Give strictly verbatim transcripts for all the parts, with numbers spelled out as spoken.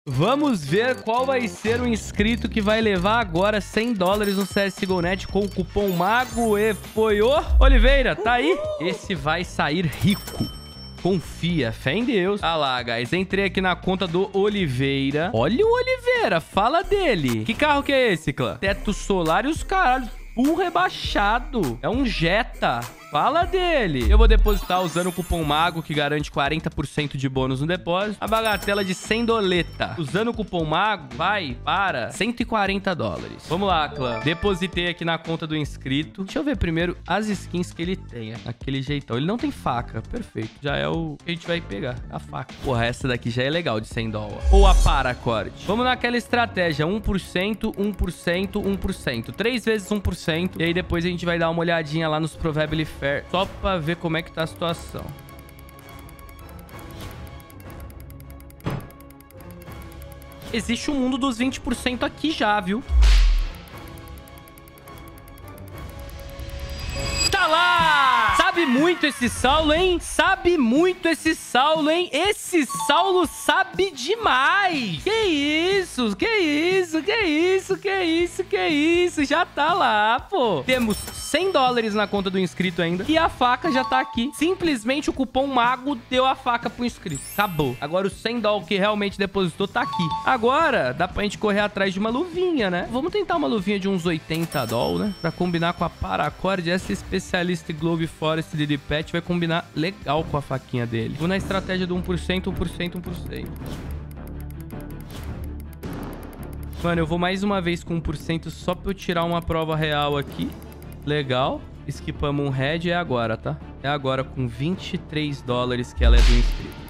Vamos ver qual vai ser o inscrito que vai levar agora cem dólares no C S G O ponto net com o cupom MAGO e foi o Oliveira, tá aí? Esse vai sair rico. Confia, fé em Deus. Ah lá, guys, entrei aqui na conta do Oliveira. Olha o Oliveira, fala dele. Que carro que é esse, clã? Teto solar e os caralhos. Full rebaixado. É um Jetta. Fala dele. Eu vou depositar usando o cupom MAGO, que garante quarenta por cento de bônus no depósito. A bagatela de cem doleta. Usando o cupom MAGO, vai para cento e quarenta dólares. Vamos lá, clã. Depositei aqui na conta do inscrito. Deixa eu ver primeiro as skins que ele tem. Aquele jeitão. Ele não tem faca. Perfeito. Já é o que a gente vai pegar. A faca. Porra, essa daqui já é legal de cem dólares. Ou a paracord. Vamos naquela estratégia. um por cento, um por cento, um por cento. Três vezes um por cento. E aí depois a gente vai dar uma olhadinha lá nos Probability Fair, só pra ver como é que tá a situação. Existe um mundo dos vinte por cento aqui já, viu? Tá lá! Sabe muito esse Saulo, hein? Sabe muito esse Saulo, hein? Esse Saulo sabe demais! Que isso? Que isso? Que isso? Que isso? Que isso? Já tá lá, pô! Temos cem dólares na conta do inscrito ainda. E a faca já tá aqui. Simplesmente o cupom MAGO deu a faca pro inscrito. Acabou. Agora o cem dólares que realmente depositou tá aqui. Agora dá pra gente correr atrás de uma luvinha, né? Vamos tentar uma luvinha de uns oitenta dólares, né? Pra combinar com a paracord. Essa especialista Glove Forest de Pet vai combinar legal com a faquinha dele. Vou na estratégia do um por cento, um por cento, um por cento. Mano, eu vou mais uma vez com um por cento só pra eu tirar uma prova real aqui. Legal. Skipamos um head. É agora, tá? É agora com vinte e três dólares que ela é do inscrito.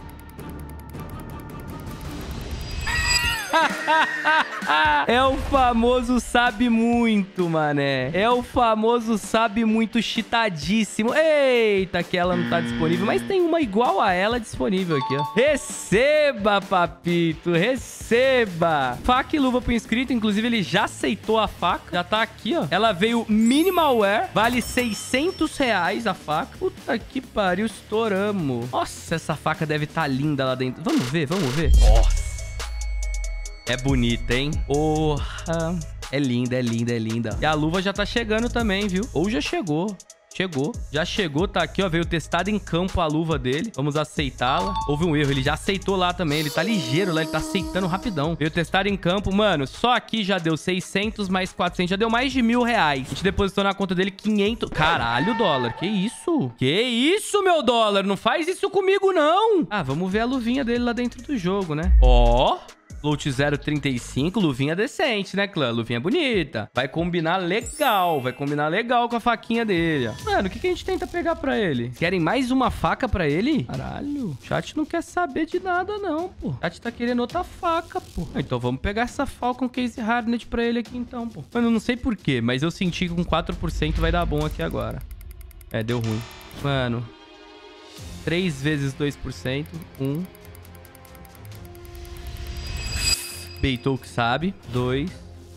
É o famoso sabe muito, mané. É o famoso sabe muito chitadíssimo. Eita, que ela não tá disponível. Mas tem uma igual a ela disponível aqui, ó. Receba, papito. Receba. Faca e luva pro inscrito. Inclusive, ele já aceitou a faca. Já tá aqui, ó. Ela veio minimal wear. Vale seiscentos reais a faca. Puta que pariu, estouramos. Nossa, essa faca deve estar linda lá dentro. Vamos ver, vamos ver. Nossa. É bonita, hein? Porra. É linda, é linda, é linda. E a luva já tá chegando também, viu? Ou já chegou. Chegou. Já chegou, tá aqui, ó. Veio testada em campo a luva dele. Vamos aceitá-la. Houve um erro. Ele já aceitou lá também. Ele tá ligeiro lá. Ele tá aceitando rapidão. Veio testada em campo. Mano, só aqui já deu seiscentos mais quatrocentos. Já deu mais de mil reais. A gente depositou na conta dele quinhentos. Caralho, dólar. Que isso? Que isso, meu dólar? Não faz isso comigo, não. Ah, vamos ver a luvinha dele lá dentro do jogo, né? Ó... Float zero vírgula trinta e cinco, luvinha decente, né, clã? Luvinha bonita. Vai combinar legal, vai combinar legal com a faquinha dele, ó. Mano, o que, que a gente tenta pegar pra ele? Querem mais uma faca pra ele? Caralho, o chat não quer saber de nada, não, pô. O chat tá querendo outra faca, pô. Então vamos pegar essa Falcon Case Hardened pra ele aqui, então, pô. Mano, eu não sei porquê, mas eu senti que com quatro por cento vai dar bom aqui agora. É, deu ruim. Mano, três vezes dois por cento, um... Beitou que sabe. Dois.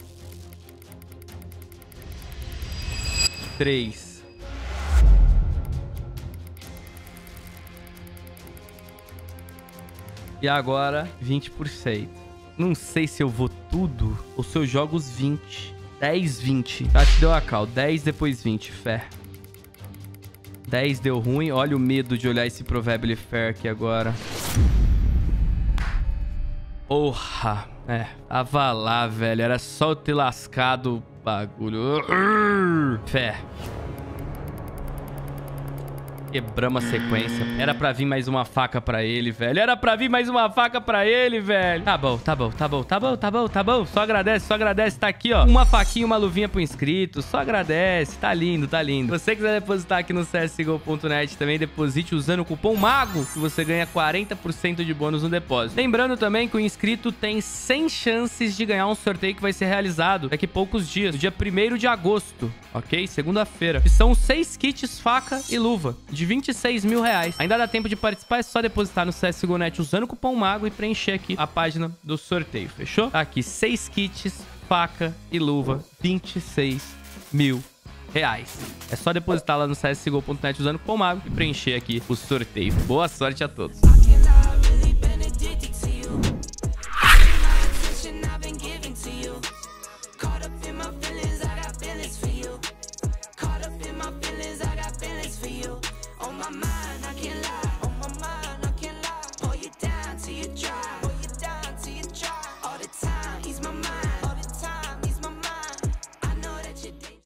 Três. E agora, vinte por cento. Não sei se eu vou tudo ou se eu jogo os vinte. dez, vinte. Já te deu a cal. dez, depois vinte. Fé. dez deu ruim. Olha o medo de olhar esse Probability Fair aqui agora. Porra. É, tava lá, velho. Era só eu ter lascado o bagulho. Fé. Quebramos a sequência. Era pra vir mais uma faca pra ele, velho. Era pra vir mais uma faca pra ele, velho. Tá bom, tá bom, tá bom, tá bom, tá bom, tá bom. Só agradece, só agradece. Tá aqui, ó. Uma faquinha, uma luvinha pro inscrito. Só agradece. Tá lindo, tá lindo. Se você quiser depositar aqui no C S G O ponto net também, deposite usando o cupom MAGO, que você ganha quarenta por cento de bônus no depósito. Lembrando também que o inscrito tem cem chances de ganhar um sorteio que vai ser realizado daqui a poucos dias, no dia primeiro de agosto, ok? Segunda-feira. Que são seis kits, faca e luva, de vinte e seis mil reais. Ainda dá tempo de participar, é só depositar no C S G O ponto net usando o cupom MAGO e preencher aqui a página do sorteio, fechou? Tá aqui, seis kits, faca e luva, vinte e seis mil reais. É só depositar lá no C S G O ponto net usando o cupom MAGO e preencher aqui o sorteio. Boa sorte a todos. mind, I can't lie.